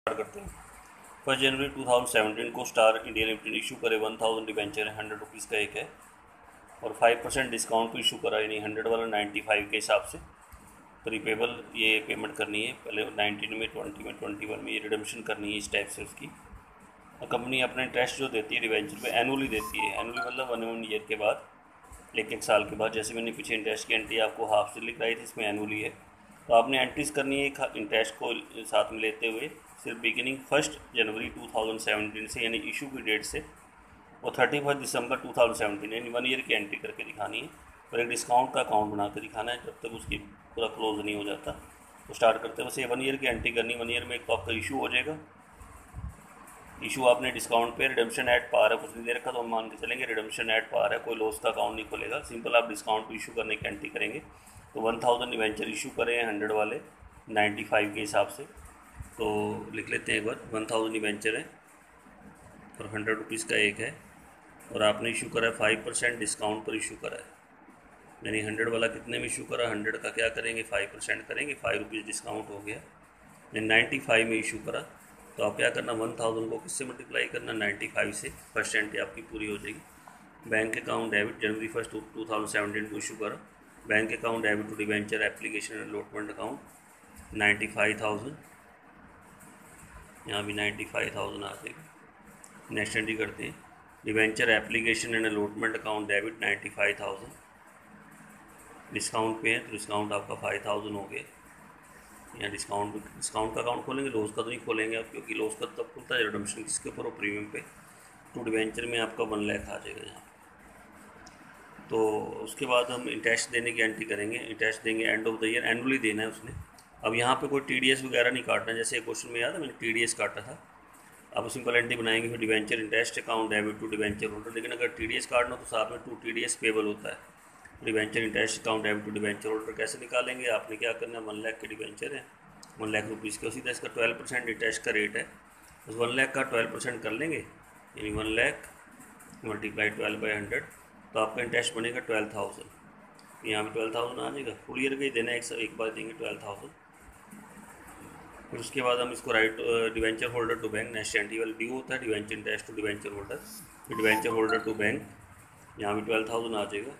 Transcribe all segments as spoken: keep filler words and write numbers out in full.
Start करते हैं। First January two thousand seventeen को स्टार इंडिया लिमिटेड इशू करे वन थाउजेंड डिबेंचर है, हंड्रेड रुपीज़ का एक है और फाइव परसेंट डिस्काउंट को इशू करा, यानी हंड्रेड वाला नाइन्टी फाइव के हिसाब से प्रीपेबल ये पेमेंट करनी है। पहले नाइनटीन में, ट्वेंटी में, ट्वेंटी वन में ये रिडम्पशन करनी है इस टाइप से उसकी। और कंपनी अपना इंटरेस्ट जो देती है डिबेंचर पे एनुअली देती है। एनुअली मतलब वन वन ईयर के बाद, एक एक साल के बाद। जैसे मैंने पीछे इंटरेस्ट की एंट्री आपको हाफ से लिख रही थी, इसमें एनुअली है तो आपने एंट्रीज करनी है इंटरेस्ट को साथ में लेते हुए सिर्फ beginning first January two thousand seventeen से, यानी इशू की डेट से, और thirty first December two thousand seventeen यानी वन ईयर की एंट्री करके दिखानी है। और एक डिस्काउंट का अकाउंट बना कर दिखाना है जब तक उसकी पूरा क्लोज नहीं हो जाता। तो स्टार्ट करते हैं, बस ये वन ईयर की एंट्री करनी। वन ईयर में एक तो आपका इशू हो जाएगा। इशू आपने डिस्काउंट पे रिडम्पशन एट पार है, कुछ नहीं दे रखा तो हम मान के चलेंगे रिडम्पशन एट पार है, कोई लॉस का अकाउंट नहीं खुलेगा। सिंपल आप डिस्काउंट को इशू करने की एंट्री करेंगे। तो वन थाउजेंड डिवेंचर इशू करें हंड्रेड वाले नाइन्टी फाइव के हिसाब से, तो लिख लेते हैं एक बार। वन थाउजेंड डिवेंचर है और हंड्रेड रुपीज़ का एक है और आपने इशू करा है फाइव परसेंट डिस्काउंट पर इशू करा है, यानी हंड्रेड वाला कितने में इशू करा, हंड्रेड का क्या करेंगे फाइव परसेंट करेंगे, फाइव रुपीज़ डिस्काउंट हो गया। यानी नाइन्टी फाइव में इशू करा तो आप क्या करना, वन थाउजेंड को किससे मल्टीप्लाई करना, नाइन्टी फाइव से, फर्स्ट एंट्री आपकी पूरी हो जाएगी। Bank account debit January first two thousand seventeen को इशू करा। Bank account debit to debenture application allotment account ninety five thousand, यहाँ भी नाइन्टी फाइव थाउजेंड आ जाएगी। नेक्स्ट एंट्री करते हैं, debenture application and allotment account debit ninety five thousand, discount पे है तो डिस्काउंट आपका फाइव थाउजेंड हो गया। यहाँ डिस्काउंट डिस्काउंट का अकाउंट खोलेंगे, लॉस का तो नहीं खोलेंगे आप, क्योंकि लॉस का तब खुलता है रिडम्पशन किसके ऊपर हो, प्रीमियम पे। तो डिवेंचर में आपका वन लाख आ जाएगा यहाँ। तो उसके बाद हम इंटरेस्ट देने की एंट्री करेंगे। इंटरेस्ट देंगे end of the year, annually देना है उसने। अब यहाँ पे कोई टीडीएस वगैरह नहीं काटना है, जैसे एक क्वेश्चन में याद है मैंने टीडीएस काटा था। अब सिंपल एंट्री बनाएंगे, फिर debenture interest account debit to debenture holder. लेकिन अगर टीडीएस काटना तो साथ में टू टीडीएस पेबल होता है। Debenture interest account debit to debenture holder कैसे निकालेंगे, आपने क्या करना है, वन लाख के डिवेंचर है, वन लाख रुपीज़ का, सीधा इसका ट्वेल्व परसेंट इंटरेस्ट का रेट है। उस वन लाख का ट्वेल्व परसेंट कर लेंगे, यानी one lakh multiply twelve by hundred, तो आपका इंटरेस्ट बनेगा ट्वेल्व थाउजेंड। यहाँ भी ट्वेल्व थाउजेंड आ जाएगा, फुल ईयर का ही देना है, एक एक बार देंगे ट्वेल्व थाउजेंड। फिर उसके बाद हम इसको write debenture holder to bank, next entry वाला ड्यू होता है debenture interest to debenture holder, फिर डिवेंचर होल्डर टू बैंक, यहाँ भी ट्वेल्व थाउजेंड आ जाएगा,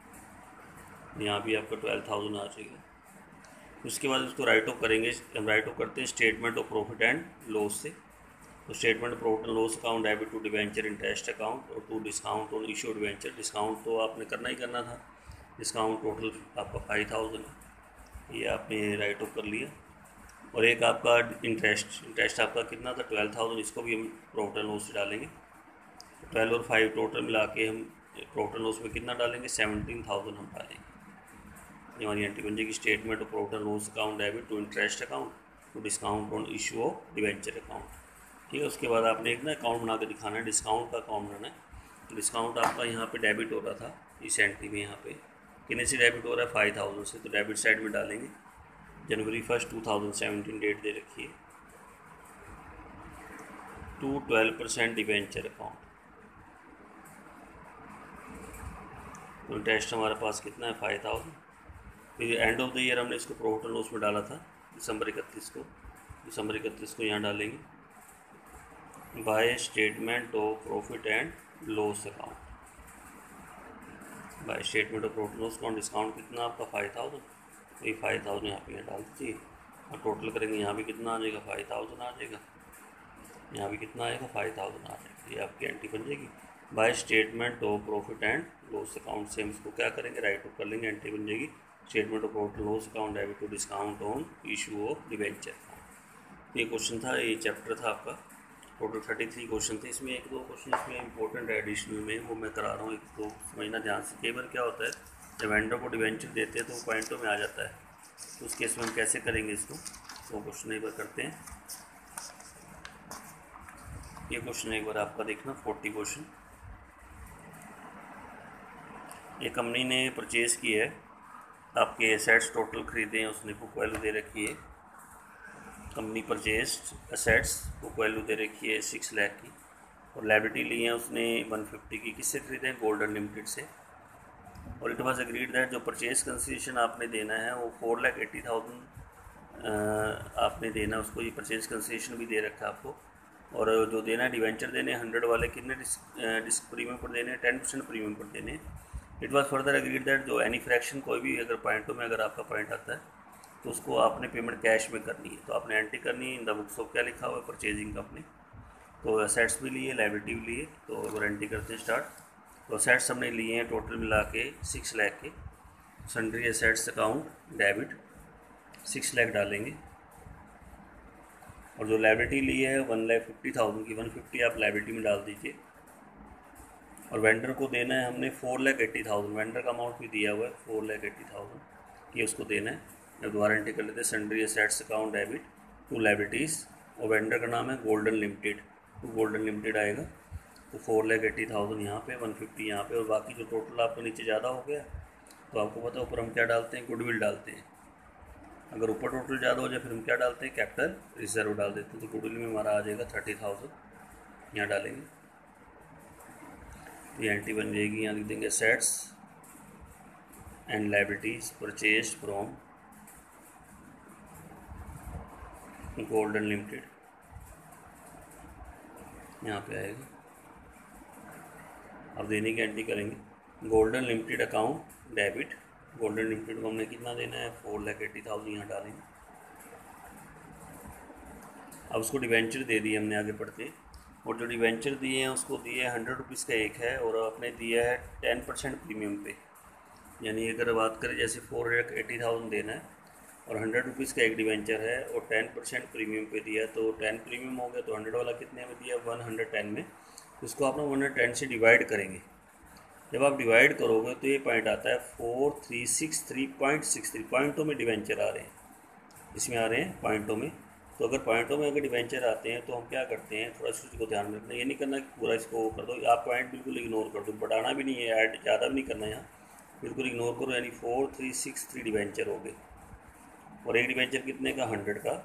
यहाँ भी आपका ट्वेल्व थाउजेंड आ जाएगा। उसके बाद इसको राइट ऑफ करेंगे, हम राइट ऑफ करते हैं statement of profit and loss से। तो statement of profit and loss account debit to debenture interest account और to discount on issue debenture. Discount तो आपने करना ही करना था, डिस्काउंट टोटल आपका फाइव थाउजेंड है, ये आपने राइट ऑफ कर लिया। और एक आपका इंटरेस्ट इंटरेस्ट आपका कितना था, ट्वेल्व थाउजेंड, इसको भी हम प्रॉफिट एंड लॉस से डालेंगे। ट्वेल्व और फाइव टोटल मिला के हम प्रॉफिट एंड लॉस में कितना डालेंगे, सेवनटीन थाउजेंड हम डालेंगे। हमारी एंट्री बन जाएगी statement of profit and loss account debit to interest account to discount on issue of debenture account. ठीक है, उसके बाद आपने एक ना अकाउंट बना के दिखाना है, डिस्काउंट का अकाउंट बनाना है। तो डिस्काउंट आपका यहाँ पे डेबिट हो रहा था इस एंट्री में, यहाँ पे कितने से डेबिट हो रहा है, फाइव थाउजेंड से, तो डेबिट साइड में डालेंगे। January first two thousand seventeen date दे रखी है, to twelve percent debenture account. तो इंटरेस्ट हमारे पास कितना है, फाइव थाउजेंड। फिर एंड ऑफ द ईयर हमने इसको प्रॉफिट एंड लॉस में डाला था दिसंबर इकतीस को, दिसंबर इकतीस को यहाँ डालेंगे by statement of profit and loss account, by statement of profit loss account. Discount कितना आपका फाइव थाउजेंड, ये फाइव थाउजेंड यहाँ पे यहाँ डाल दीजिए और टोटल करेंगे, यहाँ भी कितना आ जाएगा, फाइव थाउजेंड आ जाएगा, यहाँ भी कितना आएगा, फाइव थाउजेंड आ जाएगा। ये आपकी एंट्री बन जाएगी by statement of profit and loss account से। हम इसको क्या करेंगे, राइट ऑफ कर लेंगे, एंट्री बन जाएगी statement of profit loss account debit to discount on issue of debenture account. ये क्वेश्चन था, ये चैप्टर था आपका, टोटल थर्टी थ्री क्वेश्चन थे। इसमें एक दो क्वेश्चन इसमें इंपॉर्टेंट है एडिशनल में, वो मैं करा रहा हूँ, एक तो समझना ध्यान से। कई बार क्या होता है जब वेंडर को डिवेंचर देते हैं तो वो पॉइंटों में आ जाता है, तो उस केस में हम कैसे करेंगे इसको, वो क्वेश्चन एक बार करते हैं। ये क्वेश्चन एक बार आपका देखना, फोर्टी क्वेश्चन। ये कंपनी ने परचेज की है, आपके एसेट्स टोटल खरीदे हैं उसने, बुक वैल्यू दे रखी है। Company purchased assets, book value दे रखी है सिक्स लाख की, और लायबिलिटी ली है उसने वन फिफ्टी की। किससे खरीदे हैं, गोल्डन लिमिटेड से। और इट वाज एग्रीड दैट जो परचेज कंसिडरेशन आपने देना है वो फोर लाख एट्टी थाउजेंड आपने देना उसको, ये परचेज कंसेशन भी दे रखा है आपको। और जो देना है डिवेंचर देने हंड्रेड वाले कितने डिस्क प्रीमियम पर देने, टेन परसेंट प्रीमियम पर देने। It was further agreed that जो एनी फ्रैक्शन कोई भी अगर पॉइंटों में अगर आपका पॉइंट आता है तो उसको आपने पेमेंट कैश में करनी है। तो आपने एंट्री करनी है इन द बुक्स ऑफ, क्या लिखा हुआ है, परचेजिंग कंपनी। तो असेट्स भी लिए, लायबिलिटी भी लिए। तो अगर एंट्री करते हैं स्टार्ट, तो असेट्स हमने लिए हैं टोटल मिला के सिक्स लाख के। Sundry assets account debit six lakh डालेंगे। और जो लायबिलिटी ली है वन लाख फिफ्टी थाउजेंड की, वन फिफ्टी आप लायबिलिटी में डाल दीजिए। और वेंडर को देना है हमने four lakh eighty thousand, vendor का अमाउंट भी दिया हुआ है फोर लाख एट्टी थाउजेंड, ये उसको देना है। जब दोबारा एंट्री कर लेते हैं, sundry assets account debit to liabilities, और वेंडर का नाम है golden limited, to golden limited आएगा। तो फोर लाख एट्टी थाउजेंड यहाँ पे, वन फिफ्टी यहाँ पे, और बाकी जो टोटल आपको नीचे ज़्यादा हो गया तो आपको पता है ऊपर हम क्या डालते हैं, गुडविल डालते हैं। अगर ऊपर टोटल ज़्यादा हो जाए फिर हम क्या डालते हैं, कैपिटल रिजर्व डाल देते हैं। तो गुडविल में हमारा आ जाएगा थर्टी थाउजेंड, यहाँ डालेंगे तो ये एंट्री बन जाएगी। यहाँ लिख देंगे assets and liabilities purchase from golden limited, यहाँ पे आएगा। अब देने की एंट्री करेंगे golden limited account debit, golden limited को हमने कितना देना है, फोर लाख एट्टी थाउजेंड यहाँ डालेंगे। अब उसको डिवेंचर दे दिए हमने, आगे बढ़ते। और जो डिवेंचर दिए हैं उसको दिए है हंड्रेड रुपीज़ का एक है, और आपने दिया है टेन परसेंट प्रीमियम पे। यानी अगर बात करें जैसे फोर लाख एट्टी थाउजेंड देना है और हंड्रेड रुपीज़ का एक डिवेंचर है और टेन परसेंट प्रीमियम पे दिया है, तो टेन प्रीमियम हो गया तो हंड्रेड वाला कितने में दिया, वन हंड्रेड टेन में। इसको आप ना वन हंड्रेड टेन से डिवाइड करेंगे। जब आप डिवाइड करोगे तो ये पॉइंट आता है four three six three point six three, पॉइंटों में डिवेंचर आ रहे हैं, इसमें आ रहे हैं पॉइंटों में। तो अगर पॉइंटों में अगर डिवेंचर आते हैं तो हम क्या करते हैं, थोड़ा सा इसको ध्यान रखना, ये नहीं करना कि पूरा इसको कर दो, आप पॉइंट बिल्कुल इग्नोर कर दो, बढ़ाना भी नहीं है, ऐड ज़्यादा भी नहीं करना, यहाँ बिल्कुल इग्नोर करो। यानी four three six three debenture हो गए, और एक डिवेंचर कितने का, हंड्रेड का।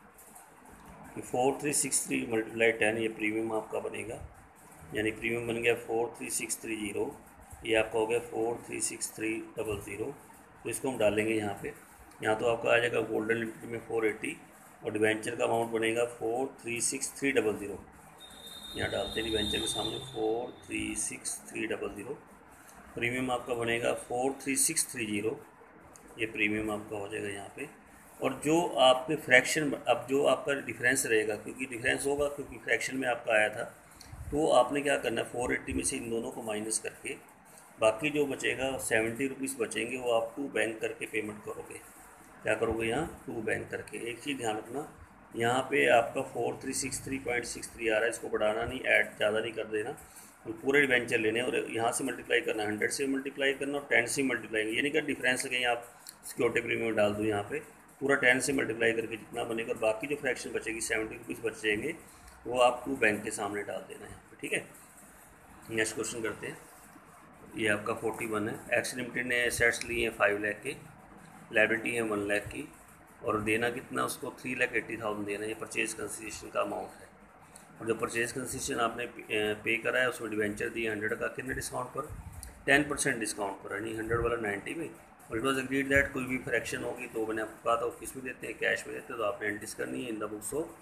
Four three six three multiply ten, ये प्रीमियम आपका बनेगा। यानी प्रीमियम बन गया four three six three zero, ये आपका हो गया four three six three double zero. तो इसको हम डालेंगे यहाँ पे। यहाँ तो आपका आ जाएगा गोल्डन लिमिटेड में फोर एट्टी, और डिवेंचर का अमाउंट बनेगा four three six three double zero. यहाँ डालते हैं डिवेंचर के सामने four three six three double zero. Premium आपका बनेगा four three six three zero, ये प्रीमियम आपका हो जाएगा यहाँ पे। और जो आपके फ्रैक्शन, अब जो आपका डिफरेंस रहेगा, क्योंकि डिफरेंस होगा क्योंकि फ्रैक्शन में आपका आया था, तो आपने क्या करना है, फोर एट्टी में से इन दोनों को माइनस करके बाकी जो बचेगा सेवेंटी रुपीज़ बचेंगे, वो आप टू बैंक करके पेमेंट करोगे। क्या करोगे, यहाँ टू बैंक करके। एक चीज़ ध्यान रखना, यहाँ पे आपका four three six three point six three आ रहा है, इसको बढ़ाना नहीं, ऐड ज़्यादा नहीं कर देना, और पूरे डिवेंचर लेने और यहाँ से मल्टीप्लाई करना, हंड्रेड से मल्टीप्लाई करना और टेन से मल्टीप्लाई। ये नहीं कर डिफरेंस कहीं आप सिक्योरिटी प्रीमियम डाल दो, यहाँ पे पूरा टेन से मल्टीप्लाई करके जितना बनेगा, और बाकी जो फ्रैक्शन बचेगी सेवेंटी रुपीज़ बच जाएंगे, वो आप टू बैंक के सामने डाल देना है यहाँ पे, ठीक है। नेक्स्ट क्वेश्चन करते हैं। ये आपका फोर्टी वन है। एक्स लिमिटेड ने एसेट्स लिए हैं फाइव लाख के, लायबिलिटी है वन लाख की, और देना कितना उसको, थ्री लाख एट्टी थाउजेंड देना है। ये परचेज कंसेशन का अमाउंट है। और जो परचेज कंसेशन आपने पे करा है उसमें डिवेंचर दिए हंड्रेड का, कितने डिस्काउंट पर, टेन परसेंट डिस्काउंट पर, यानी हंड्रेड वाला नाइन्टी में। और इट वॉज एग्रीड दैट कोई भी फ्रैक्शन होगी तो मैंने आपको कहा था वो किस में देते हैं, कैश में देते हैं। तो आपने एंट्रीज करनी है in the books of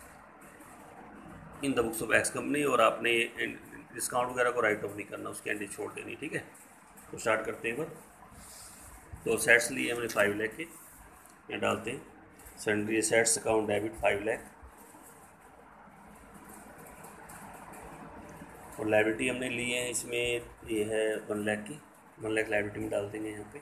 in the books of X company, और आपने डिस्काउंट वगैरह को राइट ऑफ नहीं करना, उसकी एंट्री छोड़ देनी, ठीक है। तो स्टार्ट करते हैं। तो सेट्स लिए हमने फाइव लाख के, यहाँ डालते हैं sundry assets account debit five lakh, और लायबिलिटी हमने ली है इसमें ये है वन लाख की, वन लाख लायबिलिटी में डाल देंगे यहाँ पे।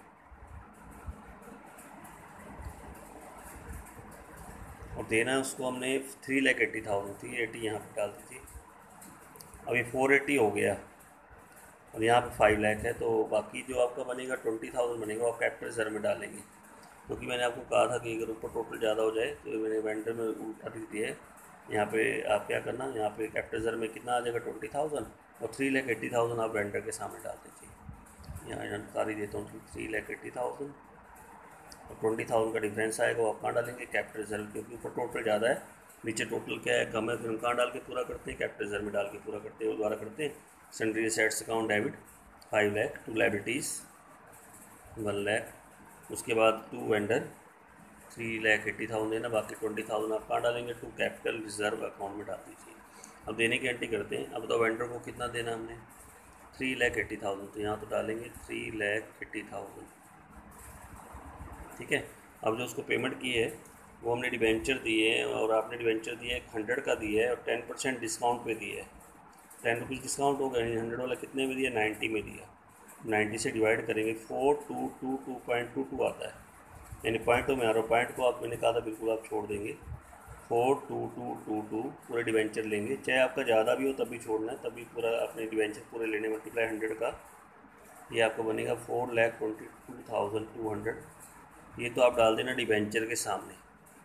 और देना उसको हमने three lakh eighty thousand, three eighty यहाँ पे डाल दीजिए। अभी फोर एट्टी हो गया और यहाँ पे फाइव लाख है, तो बाकी जो आपका बनेगा ट्वेंटी थाउजेंड बनेगा, और कैपिटल रिजर्व में डालेंगे। क्योंकि मैंने आपको कहा था कि अगर ऊपर टोटल ज़्यादा हो जाए तो मैंने वेंडर में उल्टा लिख दिया है। यहाँ पे आप क्या करना, यहाँ पे कैपिटल रिजर्व में कितना आ जाएगा, ट्वेंटी थाउजेंड, और थ्री लाख एट्टी थाउजेंड आप वेंडर के सामने डाल दीजिए। यहाँ जानकारी देता हूँ, थ्री लाख एट्टी थाउजेंड और ट्वेंटी थाउजेंड का डिफरेंस आएगा, वो आप कहाँ डालेंगे, कैपिटल रिजर्व, क्योंकि ऊपर टोटल ज़्यादा है, नीचे टोटल क्या है, कम है, फिर हम कहाँ डाल के पूरा करते हैं, कैपिटल रिजर्व में डाल के पूरा करते हैं। वो द्वारा करते हैं sundry assets account debit five lakh, to liabilities one lakh, उसके बाद to vendor three lakh eighty thousand देना, बाकी ट्वेंटी थाउजेंड आप कहाँ डालेंगे, टू कैपिटल रिजर्व अकाउंट में डाल दीजिए। अब देने की एंट्री करते हैं। अब तो वेंडर को कितना देना हमने, थ्री लैख एट्टी थाउजेंड, तो यहाँ तो डालेंगे थ्री लैख एट्टी थाउजेंड, ठीक है। अब जो उसको पेमेंट की है वो हमने डिवेंचर दिए हैं, और आपने डिवेंचर दिया है हंड्रेड का दिया है और टेन परसेंट डिस्काउंट पे दिया है, टेन रुपीज़ डिस्काउंट हो गया, हंड्रेड वाला कितने में दिया, नाइन्टी में दिया। नाइन्टी से डिवाइड करेंगे, four two two two point two two आता है, यानी पॉइंटों में आ रहा है। पॉइंट को आप, मैंने कहा था बिल्कुल आप छोड़ देंगे, four two two two two पूरे डिवेंचर लेंगे, चाहे आपका ज़्यादा भी हो तब भी छोड़ना है, तभी पूरा अपने डिवेंचर पूरे लेने, मल्टीप्लाई हंड्रेड का, ये आपको बनेगा four lakh twenty two thousand two hundred. ये तो आप डाल देना डिवेंचर के सामने।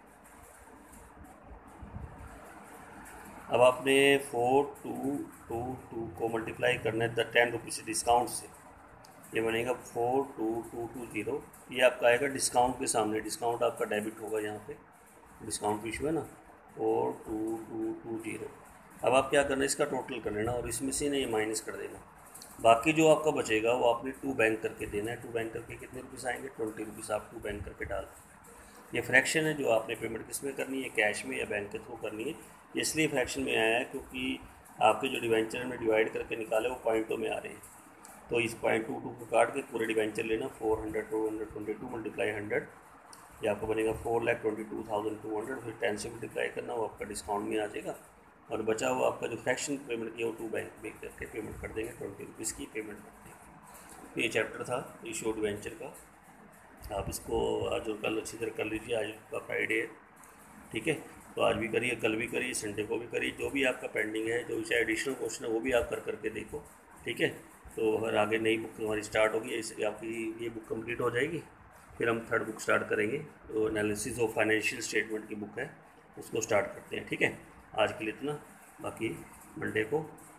अब आपने फोर टू टू टू को मल्टीप्लाई करना है टेन रुपीज़ डिस्काउंट से, ये बनेगा four two two two zero. ये आपका आएगा डिस्काउंट के सामने, डिस्काउंट आपका डेबिट होगा, यहाँ पे डिस्काउंट इशू है ना, four two two two zero. अब आप क्या करना है, इसका टोटल कर लेना और इसमें से ना ये माइनस कर देना, बाकी जो आपका बचेगा वो आपने टू बैंक करके देना है। टू बैंक करके कितने रुपीस आएंगे, ट्वेंटी रुपीज़ आप टू बैंक करके डाल। ये फ्रैक्शन है जो आपने पेमेंट किस में करनी है, कैश में या बैंक के थ्रू करनी है। इसलिए फ्रैक्शन में आया है क्योंकि आपके जो डिवेंचर में डिवाइड करके निकाले वो पॉइंटों में आ रहे हैं, तो इस पॉइंट टू टू को काट के पूरे डिवेंचर लेना, four hundred two hundred twenty two multiply hundred, ये आपको बनेगा four lakh twenty two thousand two hundred. फिर टेन से मल्टीप्लाई करना, वो आपका डिस्काउंट में आ जाएगा, और बचा हुआ आपका जो फ्रैक्शन पेमेंट किया वो टू बैंक में करके पेमेंट कर देंगे, ट्वेंटी रुपीज़ की पेमेंट कर देंगे। तो ये चैप्टर था इशू डिवेंचर का, आप इसको आज और कल अच्छी तरह कर लीजिए। आज का फ्राइडे है, ठीक है, तो आज भी करिए, कल भी करिए, संडे को भी करिए, जो भी आपका पेंडिंग है, जो चाहे एडिशनल क्वेश्चन है वो भी आप कर करके देखो, ठीक है। तो अगर आगे नई बुक हमारी स्टार्ट होगी, इस आपकी ये बुक कंप्लीट हो जाएगी, फिर हम थर्ड बुक स्टार्ट करेंगे, तो एनालिसिस ऑफ फाइनेंशियल स्टेटमेंट की बुक है, उसको स्टार्ट करते हैं, ठीक है। आज के लिए इतना, बाकी मंडे को